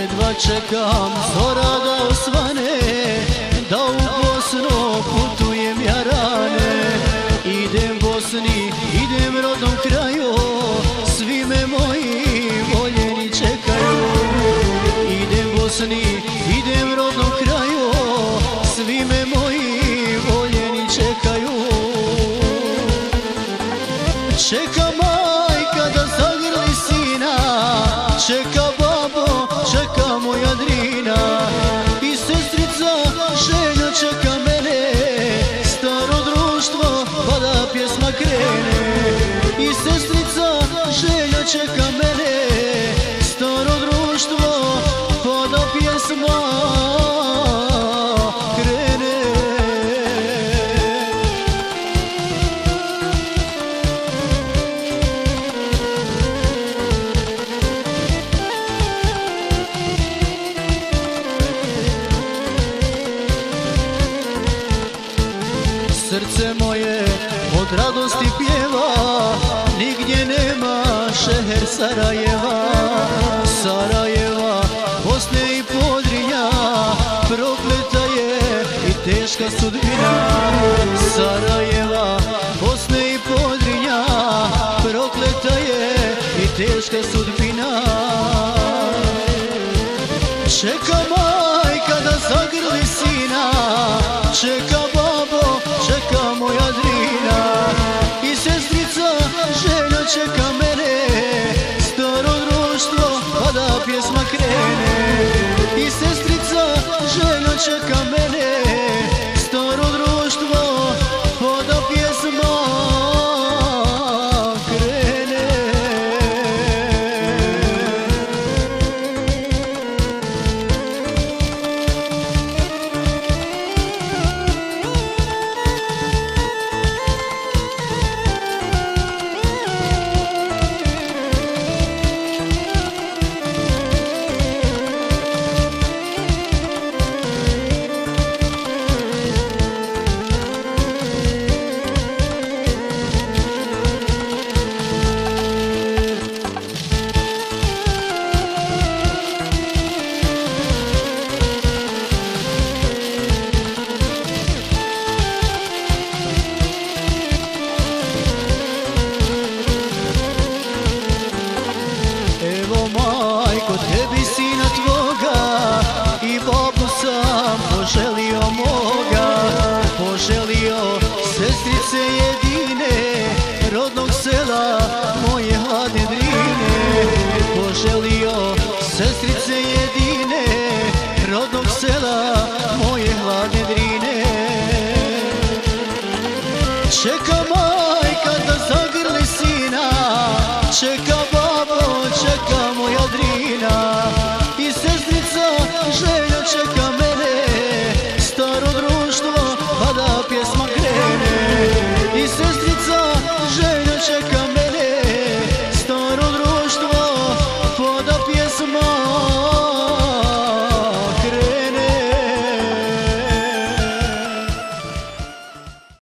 jedva čekam zora da osvane, da u Bosnu putujem ja rane. Idem Bosni, idem rodnom kraju, svi me moji voljeni čekaju. Idem Bosni, idem rodnom kraju, svi me moji voljeni čekaju. Čeka majka da zagrli sina, čeka babo, čeka moja Drina, i sestrica Željna čeka mene, staro društvo pa da pjesma krene. I sestrica Željna čeka mene, staro društvo pa da pjesma krene. Srce moje od radosti pjeva, nigdje nema šeher Sarajeva. Sarajeva, Bosne i Podrinja, prokleta je i teška sudbina. Sarajeva, Bosne i Podrinja, prokleta je i teška sudbina. Čeka majka da zagrli sina, čeka babo, čeka moja Drina, i sestrica Željna čeka mene, staro društvo pa da pjesma krene. I sestrica Željna čeka mene, staro društvo pa da pjesma krene. Tebi sina tvoga i babu sam poželio moga, poželio sestrice jedine, rodnog sela moje hladne Drine. Poželio sestrice jedine, rodnog sela moje hladne Drine. Čeka majka da zagrli sina, čeka